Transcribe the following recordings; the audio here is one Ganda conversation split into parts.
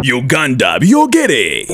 Uganda byogere.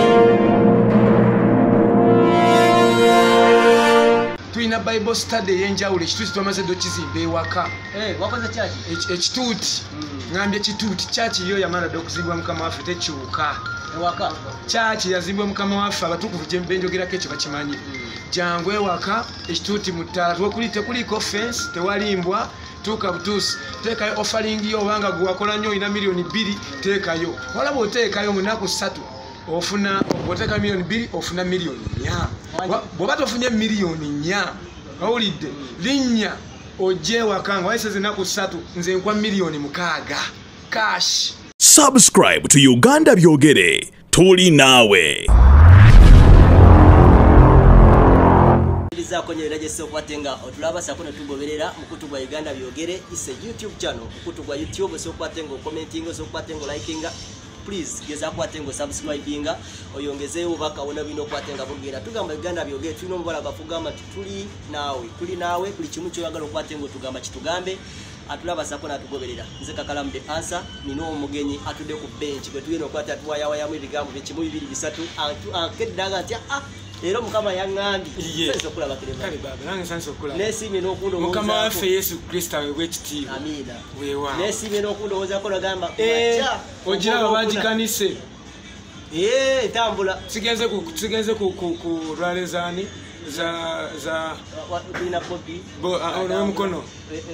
Tuina Bible study yenjawulo ekituuti twamaze dokizimba ewaka. Wakoze church? Ekituuti. Ngambye ekituuti church yo yamala dokuzimbwa mukama waffe tekyuka. Ewaka. Church yazimbwa mukama waffe abatukuvu gye mbenjogerako ekyo bakimanyi. Jangu ewaka ekituuti mu ttaala tekuliko fence tewalimbwa. Tuka butusi tekayo offering yo wanga guwakola nnyo ina milioni 2 tekayo wala botekayo munaku 3 ofuna boteka milioni 2 ofuna milioni 4 bwoba tofunye milioni 4 awulidde linnya oje wakanga waiseze naku 3 nze nkwa milioni 6 cash. Subscribe to Uganda byogere. Tuli nawe. Kwenye rejeso kwatenga otulaba sakona tugoberera mukutu gwa Uganda byogere is a YouTube channel mukutu gwa YouTube so kwatenga commenting so kwatenga liking please geza kwatenga subscribing oyongeze ubaka ona bino kwatenga bugera tugamba Uganda byogere tuno mbala bafugama tuli nawe kuli kimu cyo yagala kwatenga tugamba kitugambe atulaba sakona tugoberera nze kakala mbe answer nino omugenyi atude ku bench gwe tuyino kwata tuwaya mu bigambo bikimu 2 3 akedaga ati Ero mukama yangambi senso kula bakirema kale baba nange senso kula nesime nokundo mukama waffe Yesu Kristo wewe ekitiibwa amina wewa nesime nokundo oza kola gamba ogira abaji kanise tambula sigenze ku rwalezani za kulina kopi ono mukono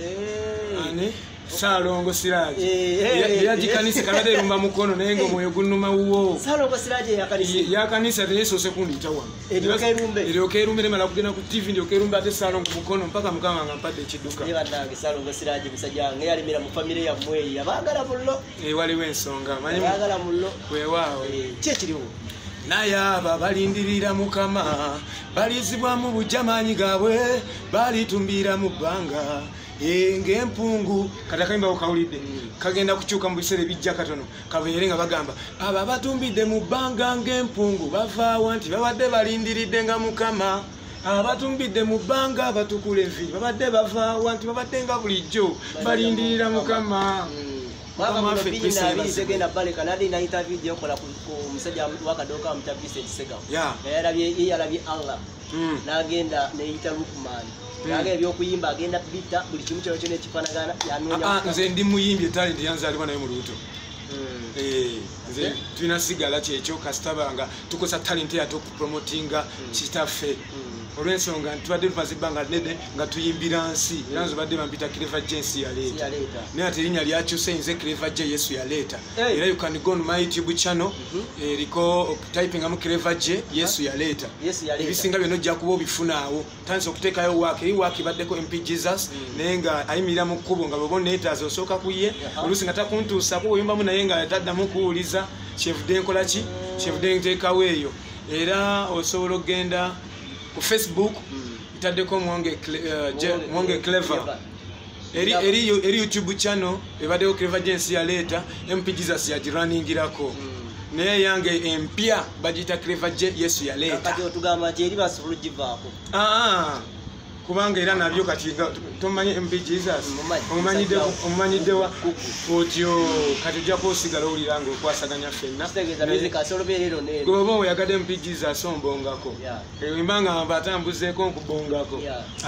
ani Salongo Siraje yaji kanisa kanade rumba mukono nengo moyo gunuma uwo Salongo Siraje ya kanisa Yesu sekundi tawa Ilioke rumbe mala kugena ku TV ndioke rumbe ate Salongo mukono mpaka mukama ngampade chiduka yebandange Salongo Siraje musajja ngeyali mira mu family ya mweyi abagala mullo wali wensonga manyi abagala mullo wewawo kyekiriwo naya babalindirira mukama balizibwa mu bujamanyi gabwe balitumbira mu banga ngempungu katakayimba okawulidde kagenda kukyuka mu biseera bijja katono kabeere nga bagamba aba batumbidde mu bbanga ng'empungu bavaawa nti babadde balindiridde nga mukama abatumbidde mu bbanga batukula envi babadde bavaawa nti babadde nga bulijjo balindirira mukama. Mama fepisa abizegenda bale kanadi na interview je kola ku musajja wakadoka mtabise Sega yarabye Allah nagenda ne yita Lukman Yage byokuyimba agenda bita buli kimu kyo ne kifanagana yanyonya nze ndi muyimbi talent yanzalibwa nayo mu luto nze twina sigala kyekyo kastabanga tukosa talent ya top promotinga kitaffe olwensonga tubadde tupazibanga nede nga tuyimbira nsi nanzo badde bampita Clever Jensi ya leta ne ate linya lyakyuse nze Clever J Yesu ya leta era you can go on my YouTube channel liko typing am Clever J Yesu ya leta bisinga bino jja kubo bifunaawo tanso okutekayo waki baddeko MP Jesus nenga ayimira mu kubo nga bobone etazo osoka kuye olusi nga takuntuusa ko yimba mu naye nga tadda mu kuuliza chef denkola ki chef denteekaweeyo era osobola ogenda ku Facebook itaddeko Mwonge Clever eri YouTube channel ebaddeyo Clever Jensi ya leta MP Jesus ya jiruningirako naye yange empya bagita Clever J Yesu ya leta kati otugamba ati eri basobolo givaako kubanga era nabyo kati tomanye MP Jesus omanyiddewa otyo kati ojja kusigala owuliranga okwasaganya ffenna goba oyagadde MP Jesus ombongako imbanga batambuzeeko nkubongako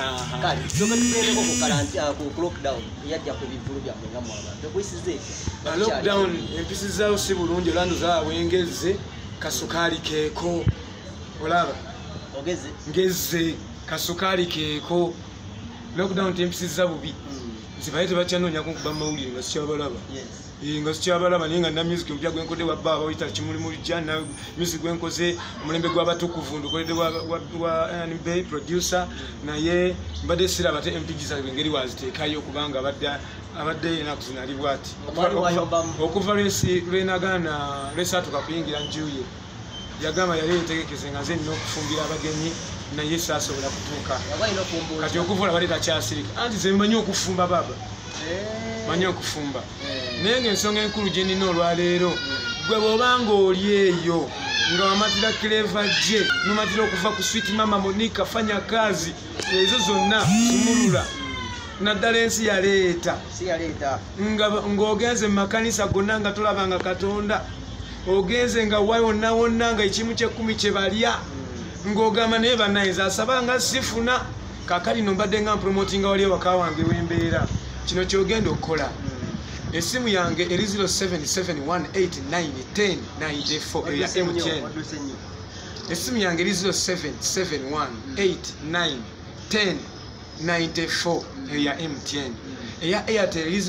lockdown empisi zaawo si bulungi olando zaawengeze kasukaali keeko olaba ngeze kasukali keeko lockdown tempisiza bubi zibayete bacyanoonya kuba mawulire nga sikyabalaba nga sikyabalaba naye nga na music mpya gwenkodde wa baba oyita kimuli mu jana music gwenkoze omulembe gw'abatukuvu ndukoledde wa NB producer naye mbadde siraba te MP Jesus engeri waziteekayo kubanga abadde enaku zinalibwa ati okuva lwenagana lwesatuka kuyingira njuye yagamba yali yetegekeze nga nze nina okufumbira abagenyi na Yesu asobola kutuuka kati okuvula bali takyasirika anti ze mmanyi okufumba baba manyi okufumba naye ng'ensonga enkulu gye nina olwaleero gwe bw'obanga oli eyo nga wamatira Clever J nomatira okuva ku Sweet Mama Monica fanya kazi ezo zonna sumulula naddala ensi yaleeta ng'ogenze mu makanisa gonna nga tolabanga Katonda ogenze nga wayonna wonna nga ekimu ky'ekkumi kye balya ng'ogamba naye bannayinza asaba nga sifuna kaakati no mbadde nga mpromotinga wali ewaka wange wembeera kino kyogenda okukola esimu yange eri 0771891094 eya MTN esimu yange eri 0771891094 eya MTN eya Airtel eri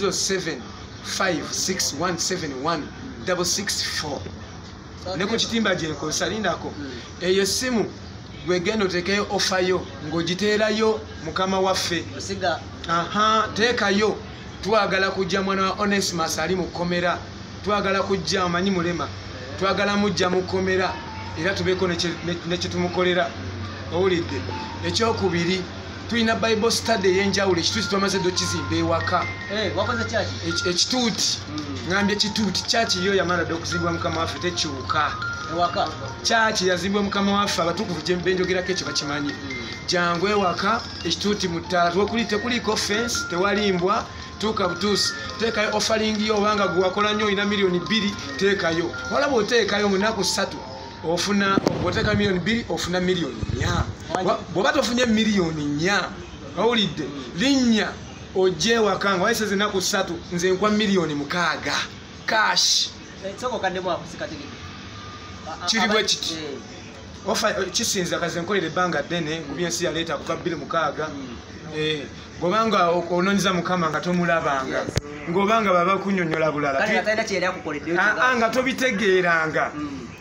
0756171664 ne ku kitimba gye nkozesa lindako eyo esimu gwegenda oteekayo ofayo ng'ogiteerayo mukama waffe teekayo twagala kujja mwana wa Onesimus ali mu kkomera twagala kujja amanyi mulema twagala mujja mu kkomera era tubeeko ne kyetumukolera owulidde ekyokubiri tulina Bible study ey'enjawulo ekituuti twamaze dde okizimba ewaka ekituuti ngambye ekituuti kyaki yo yamala dde okuzimbibwa mukama waffe tekiwuka kyaki yazimbibwa mukama waffe abatukuvu gye benjogerako ekyo bakimanyi jangu ewaka ekituuti mu ttaala tekuliko fensi tewalimbwa tuuka butuusi teekayo offering yo obanga gwewakola nnyo olina miliyoni 2 teekayo walaba oteekayo mu nnaku 3 ofuna oteeka miliyoni 2 ofuna miliyoni 4 bw'oba tofunye miliyoni 4 owulidde linnya ojje ewaka nga wayiseze ennaku 3 nze nkwa miliyoni 6 cash kiri bwe kiti kisinza kaze nkolera ebbanga ddene ngubyensi yaleeta kuva 26 ng'obanga onoonyeza mukama nga tomulabanga ng'obanga baba kunnyonnyola bulala nga tobitegeeranga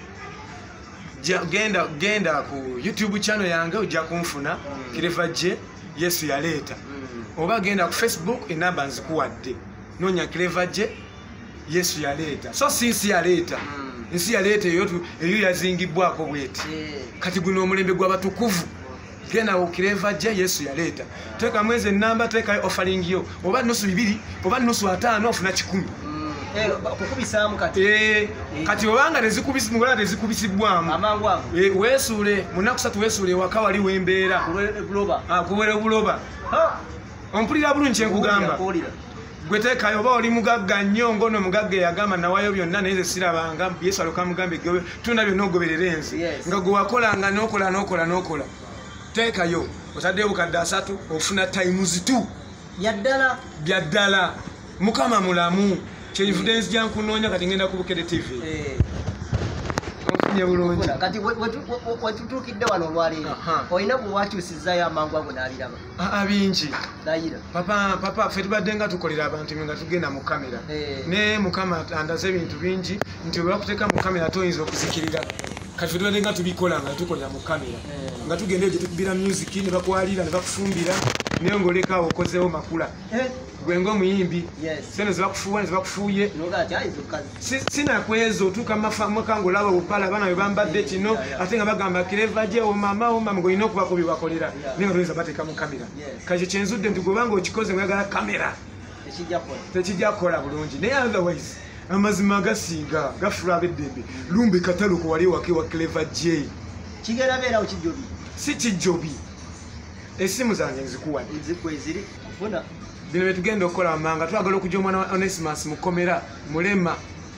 genda ku YouTube channel yange ojja kunfuna Clever J Yesu yaleeta oba genda ku Facebook enamba nzikuwadde noonya Clever J Yesu yaleeta so sinsi yaleeta nsi yaleeta eyo yazingibwako bweti kati guno omulembe gw'abatukuvu genda ku Clever J Yesu yaleeta teeka mwezi enamba teekayo offering yo oba nusu 2 oba nusu 5 ofuna 10 kukubisamu kati obanga tezikubisibwamu weesuule munaku 3 weesuule ewaka wali wembeera kuwera obuloba ompulira bulungi kyenkugamba gwe teekayo oba oli mugagga nnyo ngono mugagga eyagamba nawayo byonna naye nze sirabanga Yesu aloka mugambe tuna byonna ogoberera ensi nga gwe wakolanga n'okola teekayo otaddeyo bukadde 3 ofuna times 2 byaddala mukama mulamu kyenvudde nzija nkunoonya kati ngenda ku Bukede TV ofunye bulungi kati wetutuukidde wano olwaleero olina bwewakyusizzayo amangu ago n'abiraba bingi papa ffe tubadde nga tukolera abantu nga tugenda mu kamera ne mukama andaze ebintu bingi nti olwakuteeka mu kamera toyinza okuzikirira kati ffe tubadde nga tubikola nga tukolera mu kamera nga tugenda eyo gye tukubira music ne bakwalira ne bakufumbira naye ng'olekaawo okozeewo makula gwe ng'omuyimbi sente zebakufuuwa nezebakufuuye sinakwezo otuuka mumaka ng'olaba obupala abaana bwe bambadde kino ate nga bagamba Clever J omama ng'olina okubako bye bakolera naye nga toyinza bateeka mu kamera kati kyenzudde nti gwebanga okikoze ng'oyagala kamera tekijja kukola bulungi naye otherwise amazima agasinga gafula ab'eddembe lumbe kataluko wali ewaka ewa Clever J kigenda beerawo kijjobi si kijjobi esimu zange nzikuwadde bino bye tugenda okukola amanga twagala okujja omwana wa Onesimus mu kkomera mulema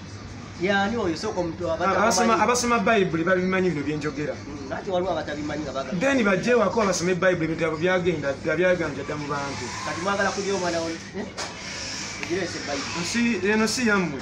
abasoma Bayibuli babimanyi bino byenjogera then bajje ewaka babasome Bayibuli ebitabo byagenda byaganja dda mu bantu eno si yammwe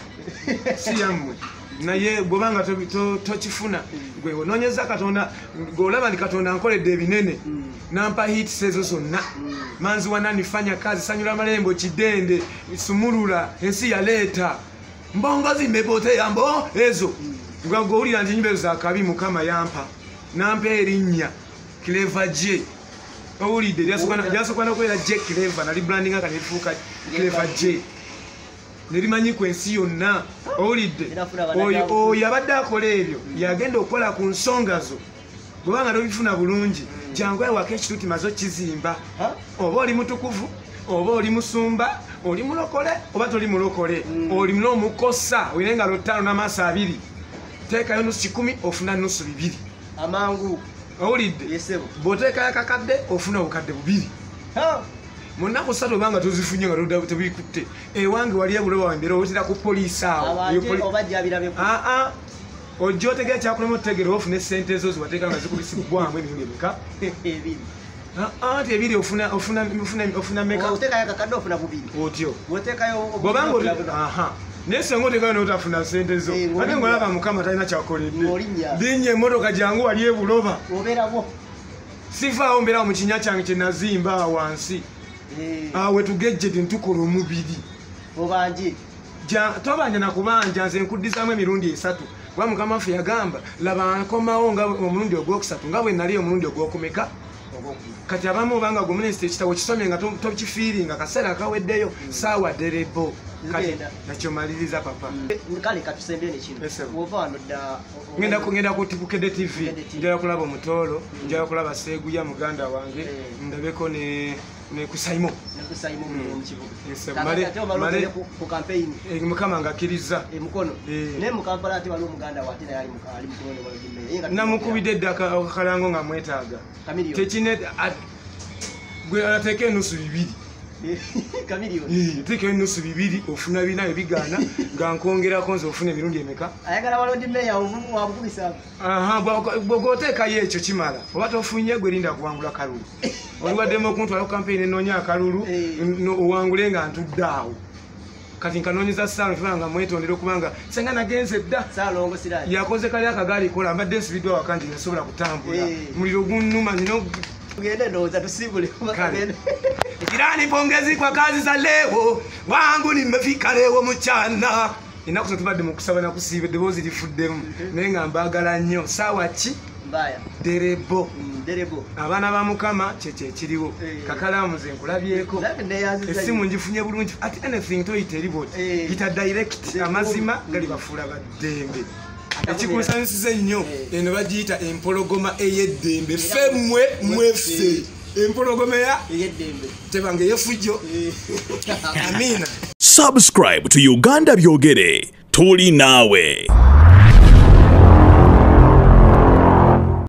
naye bwobanga tokifuna gwe onoonyeza Katonda ng'olaba nti Katonda nkoledde ebinene nampa hits ezo zonna manzi wananifanya kazi sanyula malembo kidende sumulula ensi yaleeta mbongo zimebote yambo ezo ng'owulira nti nyimba ezo zakabi mukama yampa nampa erinnya Clever J owulidde lyasokwana kubeera J Clever nali brandinga kati netufuuka Clever J nerimanyi ku ensi yonna owulidde oyo abadde akola ebyo yagenda okukola ku nsonga zo bwebanga tobifuna bulungi jangu ewaka ekituuti maze okizimba oba oli mutukuvu oba oli musumba oli mulokole oba toli mulokole oli n'omukosa olina engalo 5 n'amaaso 2 teekayo nusu 10 ofuna nusu 2 amangu owulidde bw'oteekayo akakadde ofuna obukadde 2 mu nnaku 3 obanga tozifunye nga tebikutte ewange wali ebuloba wembera otera ku poliisi awo ojjo tegera kyakulema otegera ofune sente ezo ziwateeka nga zikubisibwamu emirundi emeka anti ebiri ofuna meka otyo naye senga otekayo notafuna sente zo ate ngolaba mukama talina kyakoledde linnya emmotoka jangu wali ebuloba sivaawo mbeerawo mu kinya kyange kyenazimba awo wansi awe tugejjede ntukola omubiri tobanja nakubanja nze nkuddizamu emirundi 3 kuba mukama waffe yagamba laba nkomawo nga omulundi ogwokusatu nga bwe nali omulundi ogwokumeka kati abamu obanga gomunesita ekitabo kisomye nga tokifiiringa kaseera kaweddeyo saawa derebo kati nakyomaliriza papa ngenda kutibukede tv njala kulaba omutoolo njala kulaba seeguya muganda wange ndabeko ne kusaimo mukama ngakkiriza namukubidde edda akalango nga mwetaaga tekine gwe ateeka enusu 2 teeka enusu 2 ofuna bina ebigaana nga nkongerako nze ofuna emirundi emeka bwogoteekayo ekyo kimala oba tofunye gwe linda kuwangula kalulu oliwaddemu okuntwala ku kampeyini enoonya akalulu owangule nga ntudde awo kati nkanoonyeza saalo tubanga mwetondera okubanga senga nagenze dda yakoze kali akagaali kola mbadde nsibiddwa wakanji nasobola kutambula muliro gunnuma nino jirani pongezi kwa kazi za leo wangu nimefika leo mchana inaku tubadde mu kusaba na kusiba debozi lifuddemu naye nga mbagala nnyo sawa ki derebo abaana ba mukama kyekyo ekiriwo kakalamu ze nkulabyeko essimu ngifunye bulungi at anything toyita eriboti yita direct amazima gali bafuula baddembe ekikunsanyusiza ennyo eno bagiyita empologoma ey'eddembe femmwe mweffe empologoma ey'eddembe tebanga ey'effujjo amina. Subscribe to Uganda Byogere. Tuli nawe.